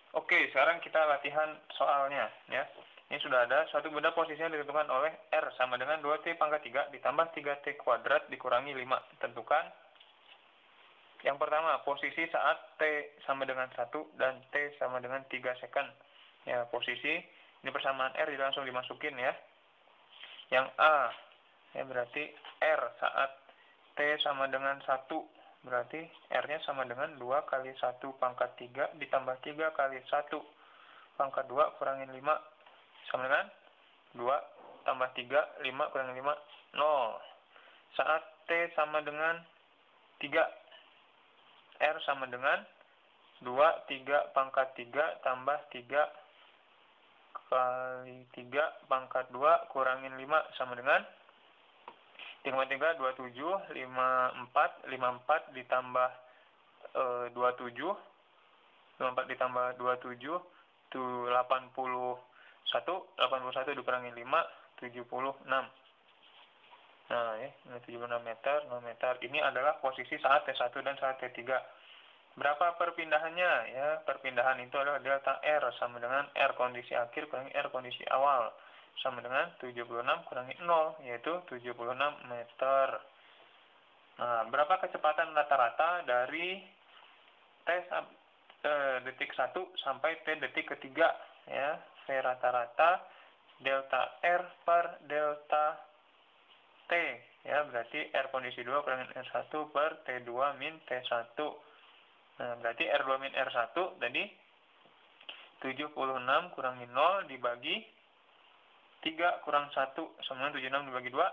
Oke, sekarang kita latihan soalnya ya. Ini sudah ada, suatu benda posisinya ditentukan oleh R sama dengan 2T pangkat 3 ditambah 3T kuadrat dikurangi 5. Tentukan yang pertama, posisi saat T sama dengan 1 dan T sama dengan 3 second. Ya, posisi, ini persamaan R jadi langsung dimasukin ya. Yang A, ya berarti R saat T sama dengan 1. Berarti R-nya sama dengan 2 kali 1 pangkat 3 ditambah 3 kali 1 pangkat 2 kurangin 5. Sama dengan 2 tambah 3, 5 kurangin 5, 0. Saat T sama dengan 3, R sama dengan 2, 3 pangkat 3 tambah 3 kali 3 pangkat 2 kurangin 5 sama dengan 3, 27, 54, 54 ditambah 27, 54 ditambah 27, itu 81 dikurangin 5, 76. Nah, ya, 76 meter, 0 meter. Ini adalah posisi saat T1 dan saat T3. Berapa perpindahannya? Ya, perpindahan itu adalah delta R sama dengan R kondisi akhir kurangi R kondisi awal. Sama dengan 76 kurangi 0, yaitu 76 meter. Nah, berapa kecepatan rata-rata dari T detik 1 sampai T detik ketiga? Ya, V rata-rata delta R per delta T. Ya, berarti R kondisi 2 kurangi R1 per T2 min T1. Nah, berarti R2 min R1 tadi 76 kurangi 0 dibagi 3 kurang 1 sama 76 dibagi 2,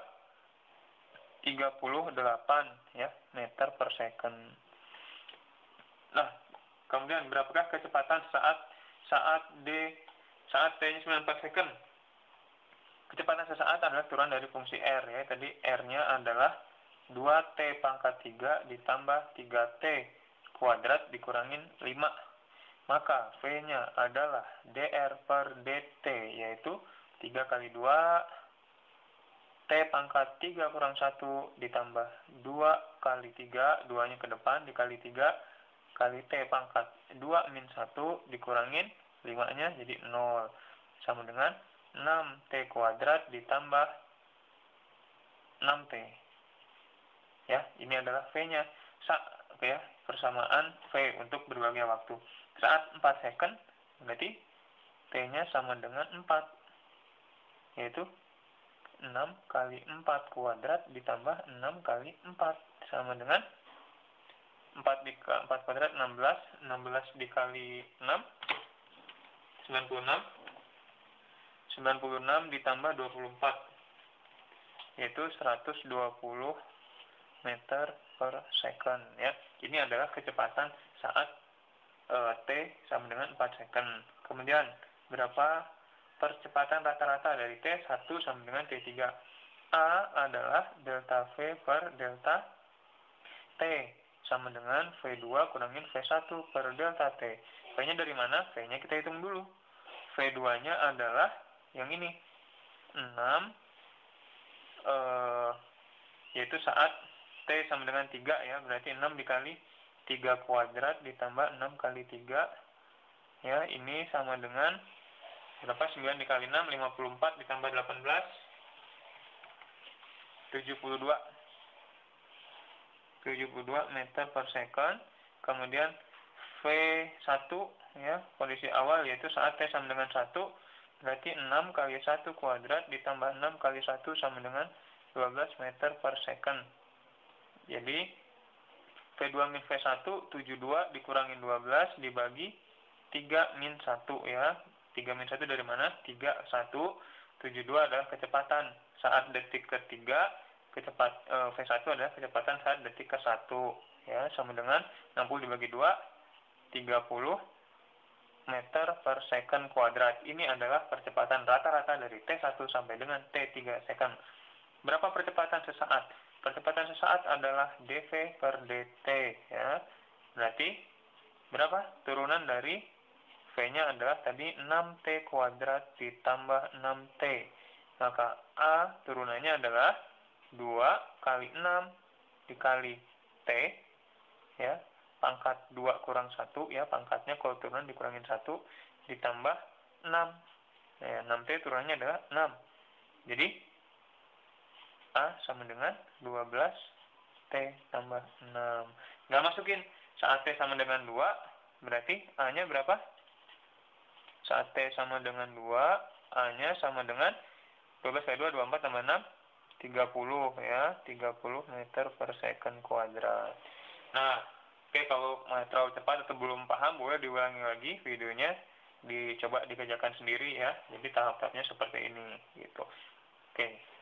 38 ya, meter per second. Nah, kemudian berapakah kecepatan saat T-nya 94 second? Kecepatan sesaat adalah turunan dari fungsi R ya. Tadi R-nya adalah 2T pangkat 3 ditambah 3T kuadrat dikurangin 5. Maka V-nya adalah dr per dt, yaitu 3 kali 2 T pangkat 3 kurang 1 ditambah 2 kali 3, 2-nya ke depan dikali 3 kali T pangkat 2 min 1 dikurangin 5-nya jadi 0. Sama dengan 6T kuadrat ditambah 6T. Ya, ini adalah V-nya. Ya, persamaan V untuk berbagai waktu. Saat 4 second, berarti T-nya sama dengan 4. Yaitu 6 kali 4 kuadrat ditambah 6 kali 4. Sama dengan 4 kuadrat 16. 16 dikali 6, 96. 96 ditambah 24, yaitu 120 meter per second ya. Ini adalah kecepatan saat T sama dengan 4 second. Kemudian berapa percepatan rata-rata dari T1 sama dengan T3? A adalah delta V per delta T sama dengan V2 kurangin V1 per delta T. V-nya dari mana? V-nya kita hitung dulu. V2-nya adalah yang ini 6, yaitu saat T sama dengan 3 ya, berarti 6 dikali 3 kuadrat ditambah 6 kali 3 ya, ini sama dengan berapa? 9 dikali 6, 54 ditambah 18, 72 meter per second. Kemudian V1 ya, kondisi awal yaitu saat T sama dengan 1, berarti 6 kali 1 kuadrat ditambah 6 kali 1 sama dengan 12 meter per second. Jadi V2 min V1 72 dikurangin 12 dibagi 3 min 1 ya. 3 min 1 dari mana? 3, 1. 72 adalah kecepatan saat detik ketiga. V1 adalah kecepatan saat detik ke-1 ya, sama dengan 60 dibagi 2, 30 meter per second kuadrat. Ini adalah percepatan rata-rata dari T1 sampai dengan T3 second. Berapa percepatan sesaat? Percepatan sesaat adalah dv per dt ya. Berarti berapa? Turunan dari V-nya adalah tadi 6T kuadrat ditambah 6T. Maka A turunannya adalah 2 kali 6 dikali T ya, pangkat 2 kurang 1, ya, pangkatnya kalau turunan dikurangin 1, ditambah 6. Nah, 6T turunannya adalah 6. Jadi, A sama dengan 12T tambah 6. Nggak masukin. Saat T sama dengan 2, berarti A-nya berapa? Saat T sama dengan 2, A-nya sama dengan 12 kali 2, 24 tambah 6, 30, ya. 30 meter per second kuadrat. Nah, oke, kalau terlalu cepat atau belum paham, boleh diulangi lagi videonya. Dicoba dikerjakan sendiri, ya. Jadi tahap-tahapnya seperti ini, gitu. Oke.